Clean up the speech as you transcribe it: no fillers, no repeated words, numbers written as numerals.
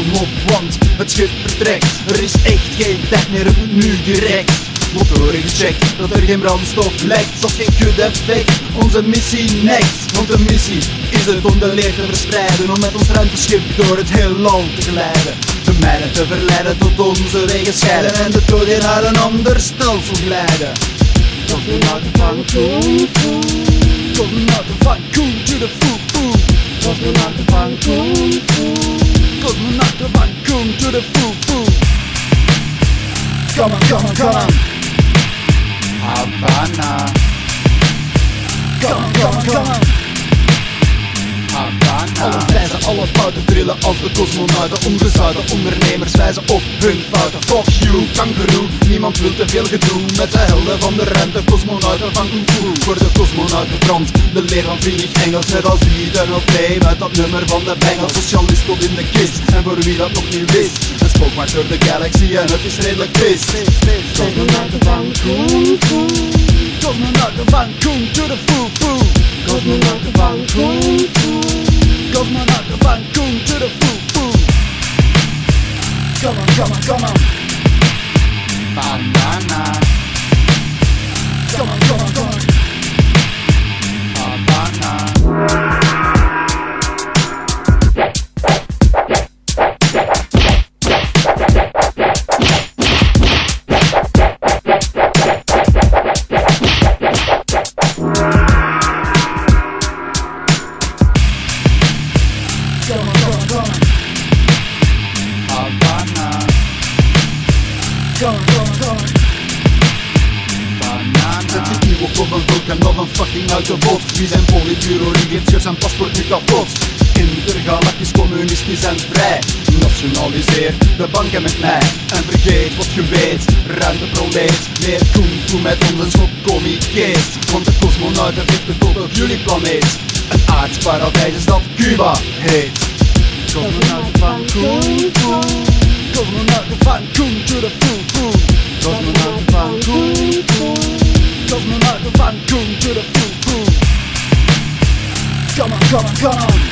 helm op, want het schip vertrekt. Er is echt geen tijd meer, het moet nu direct. Motoren gecheckt, dat er geen brandstof lekt. Tot geen kut-effect, onze missie next. Want de missie is het om de leer te verspreiden, om met ons ruimteschip door het heelal te glijden. De mijnen te verleiden tot onze wegen scheiden en de dood in naar een ander stelsel glijden. Cosmonauten van Kung Fu. Cosmonauten van Kung to the Foo-Foo. Cosmonauten van Kung Fu. Cosmonauten van Kung to the Foo-Foo. Come on, come on, come on. Havana, Come on, come on, come on. Havana. Alle wijzen, alle fouten trillen als de cosmonauten. Ongezouten ondernemers wijzen op hun fouten. Fuck you, kangaroo, niemand wil te veel gedoe. Met de helden van de ruimte, cosmonauten van Kung Fu. Voor de cosmonauten brandt de leer van Friedrich Engels. Net als wie er nog bleef uit dat nummer van de Bengals. Socialist tot in de kist, en voor wie dat nog niet wist, een spookmaakt door de galaxy en het is redelijk pist. Cosmonauten van Kung Fu. Cosmonauten van Kung to the Foo-Foo. Cosmonauten van Kung Fu. Cosmonauten van Kung to the Foo-Foo. Come on, come on, come on. Banana, Come on, come on, come on. Havana. Havana, Come on, come on, come on. banana. Zet je nieuw op een vulkaan of een fucking autobot. Wie zijn politbureau regeert zijn paspoort nu kapot. Intergalactisch, communistisch en vrij. Nationaliseer de banken met mij. En vergeet wat je weet, ruimteproleet. Meer kung fu met ons en schop comic-geest. Want de cosmonauten vechten tot op jullie planeet. Een aardsparadijs is dat Cuba heet. Cosmonauten van Kung Fu. Cosmonauten van Kung to the Foo-Foo. Cosmonauten van Kung Fu. Cosmonauten van Kung to the Foo-Foo. Come on, come on, come on.